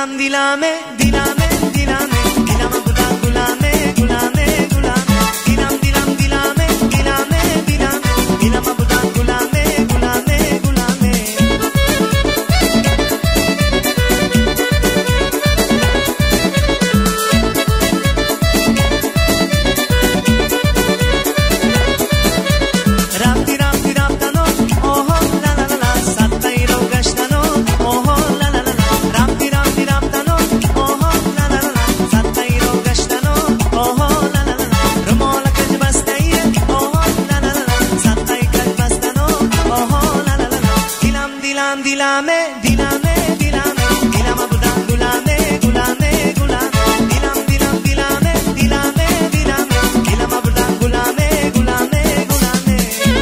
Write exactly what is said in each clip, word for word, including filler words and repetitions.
دیلم دیلمه دیلمه دیلمه دیلم بودم گلمه گلمه گلمه دیلم دیلم دیلمه دیلمه دیلمه دیلم بودم گلمه گلمه گلمه رفتی رفتی رفتنو اوه لا لا لا سطحی رو گشتنو اوه لا لا لا رفتی رفتی رفتنو اوه لا لا لا سطحی رو گشتنو اوه لا لا لا رمال کج بستیه اوه لا لا لا سطحی کج بستنو اوه لا لا لا دیلم دیلم دیلمه دیلمه دیلمه دیلم بودم گلمه گلمه گلمه دیلم دیلم دیلمه دیلمه دیلمه دیلم بودم گلمه گلمه گلمه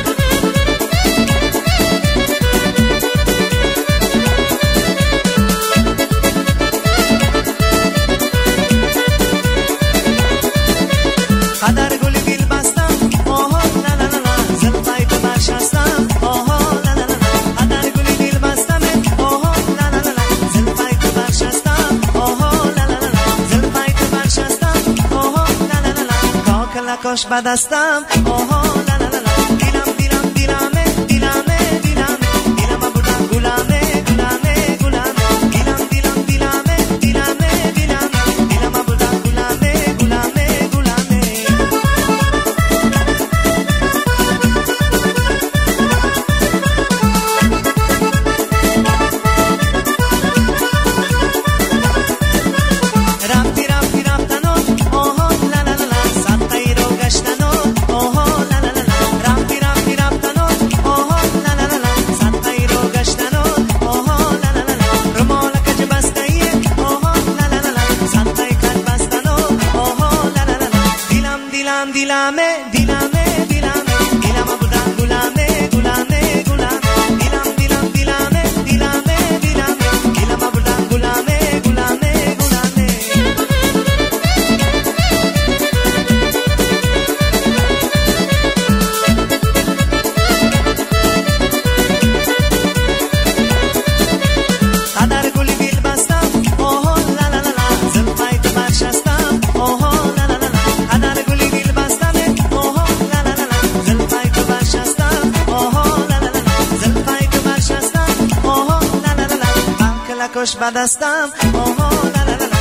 قدر گل دل بستم اوه لا لا لا زلفای تو برشستم اوه لا لا لا قدر گل دل بستم اوه لا لا لا زلفای تو برشستم اوه لا لا لا زلفای تو برشستم اوه لا لا لا کاکل کاش بدستم اوه لا لا لا دیلم دیلم دیلمه دیلمه دیلمه دیلم بودم گلمه گلمه گلمه دیلم دیلم دیلمه دیلمه دیلمه دیلم بودم گلمه گلمه گلمه رفتی رفتی رفتنو اوه لا لا لا سطحی رو گشتنو اوه لا لا لا رفتی رفتی رفتنو اوه لا لا لا سطحی رو گشتنو اوه لا لا لا رمال کج بستیه اوه لا لا لا سطحی کج بستنو اوه لا لا لا دیلم دیلم دیلمه دیلمه دیلمه دیلم بودم گلمه گلمه گلمه دیلم دیلم دیلمه دیلمه دیلمه دیلم بودم گلمه گلمه گلمه قدر گل دل بستم اوه لا لا لا زلفای تو برشستم اوه لا لا لا قدر گل دل بستم اوه لا لا لا زلفای تو برشستم اوه لا لا لا زلفای تو برشستم اوه لا لا لا کاکل کاش بدستم اوه لا لا لا